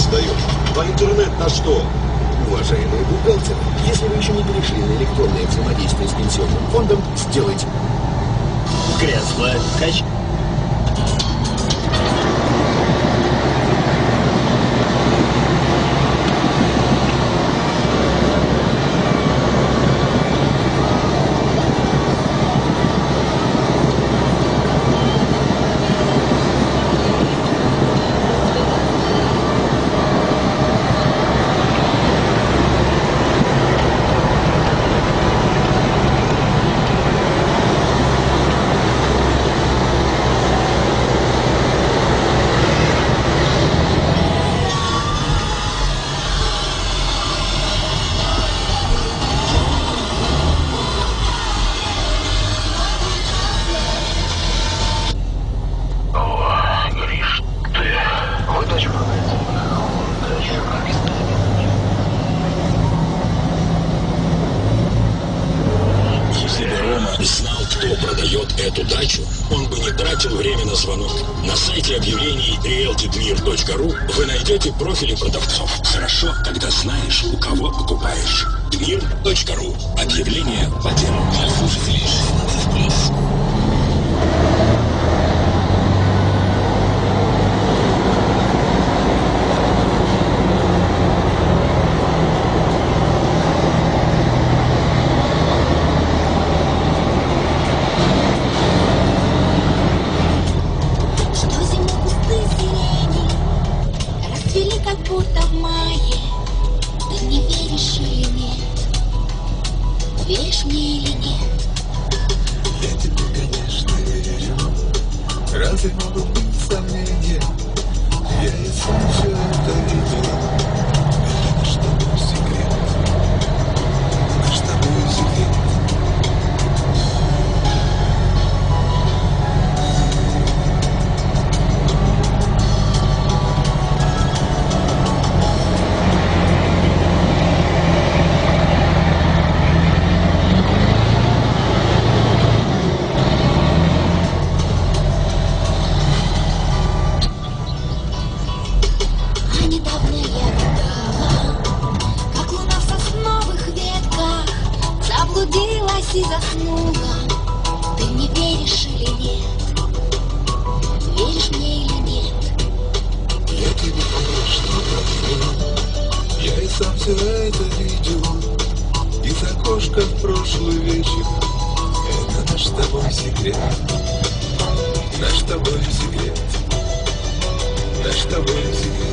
сдаешь? А интернет на что? Уважаемые бухгалтеры, если вы еще не перешли на электронное взаимодействие с пенсионным фондом, сделайте. Кресло качать. Эту дачу, он бы не тратил время на звонок. На сайте объявлений realtydmir.ru вы найдете профили продавцов. Хорошо, когда знаешь, у кого покупаешь. Dmir.ru. Объявление по делу. Для слушателей +. Веришь мне или нет? Я тебе, конечно, верю. Разве могут быть сомнения? Я и сам все это видел. Это наш с тобой секрет. Наш с тобой секрет. И заснула. Ты мне веришь или нет? Веришь мне или нет? Я тебе, конечно, верю. Я и сам все это видел. Из окошка в прошлый вечер. Это наш с тобой секрет. Наш с тобой секрет. Наш с тобой секрет.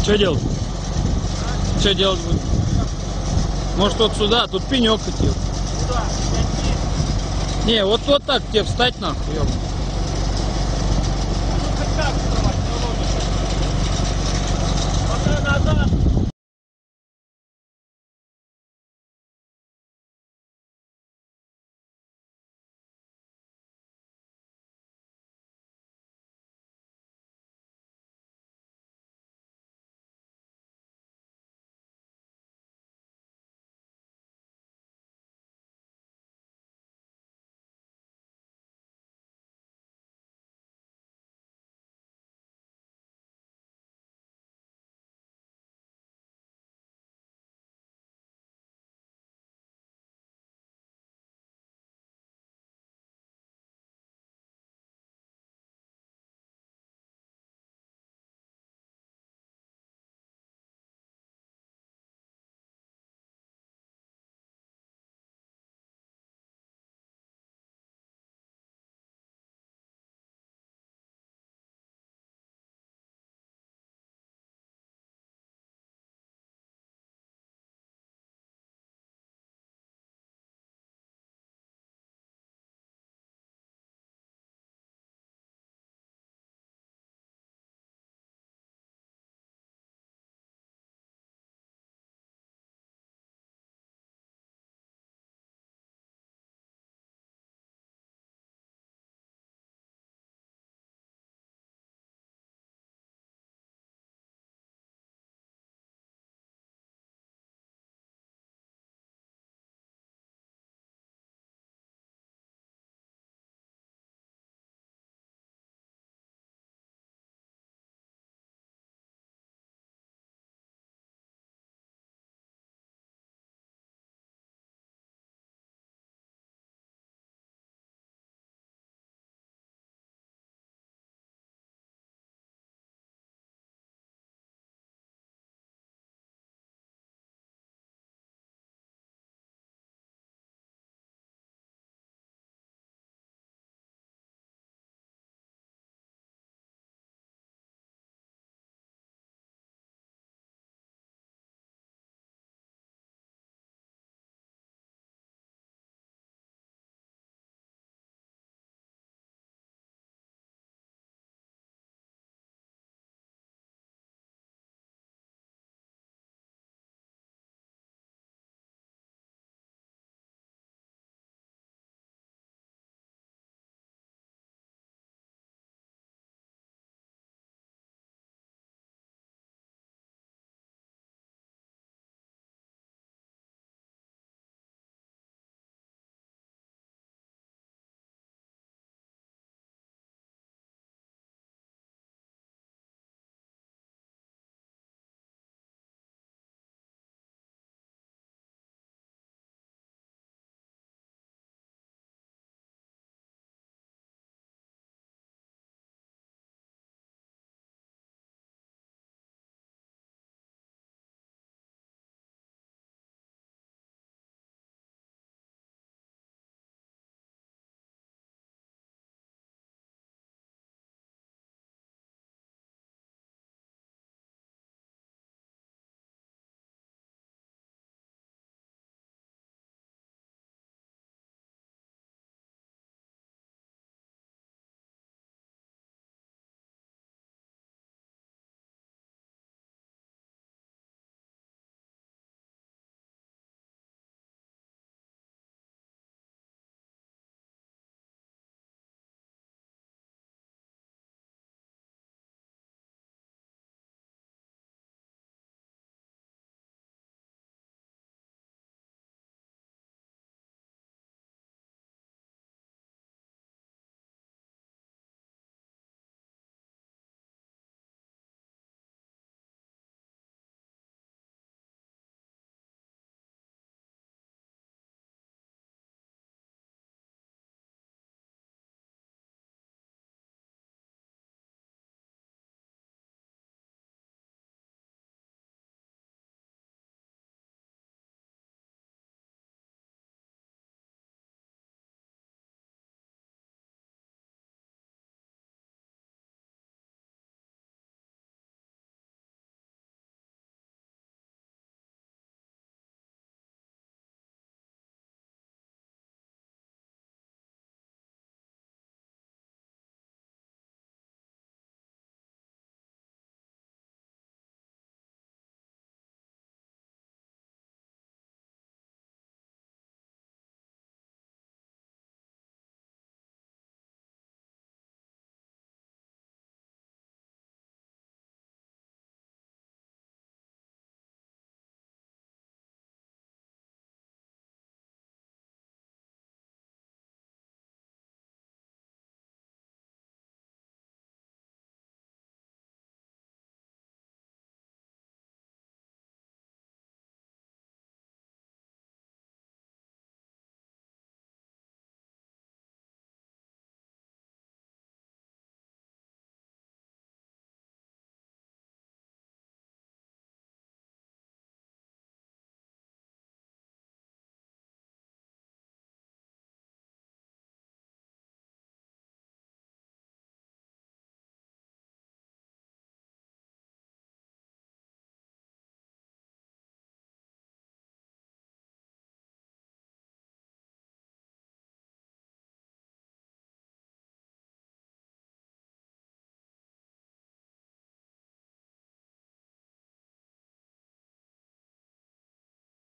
Что делать? Что делать будем? Может вот сюда, тут пенек хотел. Не, вот так тебе встать нахуй, ёбаный.